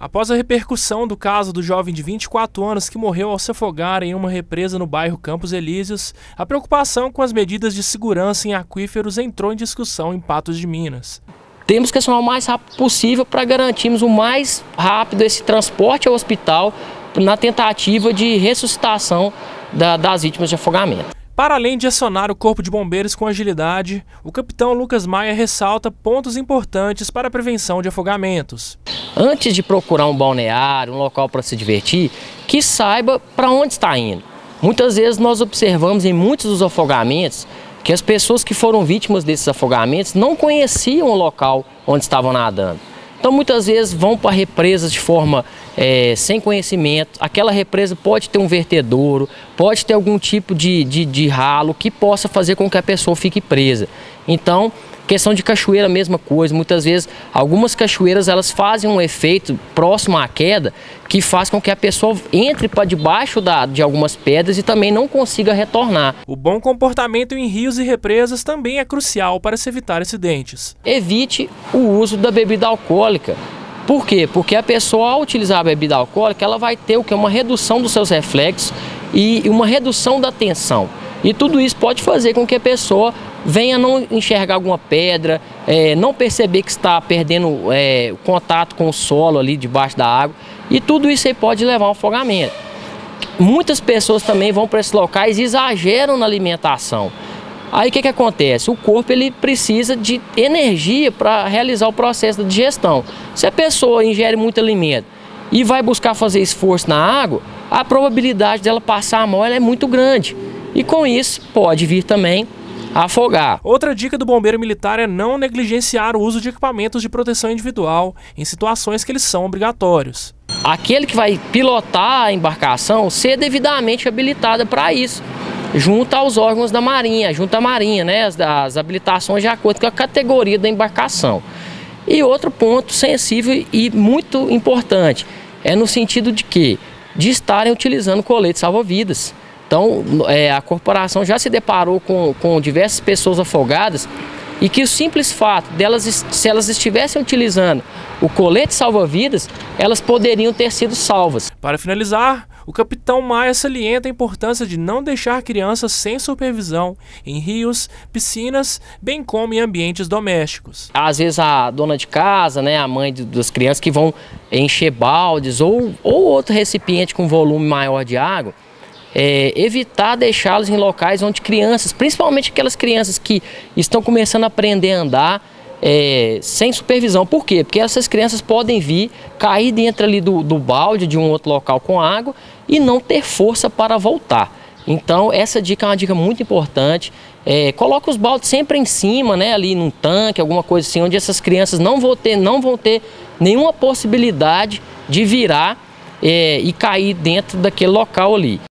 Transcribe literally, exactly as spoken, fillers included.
Após a repercussão do caso do jovem de vinte e quatro anos que morreu ao se afogar em uma represa no bairro Campos Elíseos, a preocupação com as medidas de segurança em aquíferos entrou em discussão em Patos de Minas. Temos que acionar o mais rápido possível para garantirmos o mais rápido esse transporte ao hospital na tentativa de ressuscitação da, das vítimas de afogamento. Para além de acionar o Corpo de Bombeiros com agilidade, o capitão Lucas Maia ressalta pontos importantes para a prevenção de afogamentos. Antes de procurar um balneário, um local para se divertir, que saiba para onde está indo. Muitas vezes nós observamos em muitos dos afogamentos que as pessoas que foram vítimas desses afogamentos não conheciam o local onde estavam nadando. Então muitas vezes vão para represas de forma é, sem conhecimento. Aquela represa pode ter um vertedouro, pode ter algum tipo de, de, de ralo que possa fazer com que a pessoa fique presa. Então, questão de cachoeira, a mesma coisa. Muitas vezes, algumas cachoeiras elas fazem um efeito próximo à queda que faz com que a pessoa entre para debaixo da, de algumas pedras e também não consiga retornar. O bom comportamento em rios e represas também é crucial para se evitar acidentes. Evite o uso da bebida alcoólica. Por quê? Porque a pessoa, ao utilizar a bebida alcoólica, ela vai ter o que? Uma redução dos seus reflexos e uma redução da tensão. E tudo isso pode fazer com que a pessoa venha a não enxergar alguma pedra, é, não perceber que está perdendo é, contato com o solo ali debaixo da água. E tudo isso aí pode levar a um afogamento. Muitas pessoas também vão para esses locais e exageram na alimentação. Aí o que, que acontece? O corpo ele precisa de energia para realizar o processo da digestão. Se a pessoa ingere muito alimento e vai buscar fazer esforço na água, a probabilidade dela passar mal é muito grande. E com isso pode vir também a afogar. Outra dica do bombeiro militar é não negligenciar o uso de equipamentos de proteção individual em situações que eles são obrigatórios. Aquele que vai pilotar a embarcação ser devidamente habilitado para isso, junto aos órgãos da Marinha, junto à Marinha, né, as, as habilitações de acordo com a categoria da embarcação. E outro ponto sensível e muito importante é no sentido de que de estarem utilizando colete salva-vidas. Então, é, a corporação já se deparou com, com diversas pessoas afogadas e que o simples fato delas, se elas estivessem utilizando o colete salva-vidas, elas poderiam ter sido salvas. Para finalizar, o capitão Maia salienta a importância de não deixar crianças sem supervisão em rios, piscinas, bem como em ambientes domésticos. Às vezes a dona de casa, né, a mãe das crianças que vão encher baldes ou, ou outro recipiente com volume maior de água, É, evitar deixá-los em locais onde crianças, principalmente aquelas crianças que estão começando a aprender a andar é, sem supervisão. Por quê? Porque essas crianças podem vir, cair dentro ali do, do balde de um outro local com água e não ter força para voltar. Então essa dica é uma dica muito importante. É, coloca os baldes sempre em cima, né, ali num tanque, alguma coisa assim, onde essas crianças não vão ter, não vão ter nenhuma possibilidade de virar é, e cair dentro daquele local ali.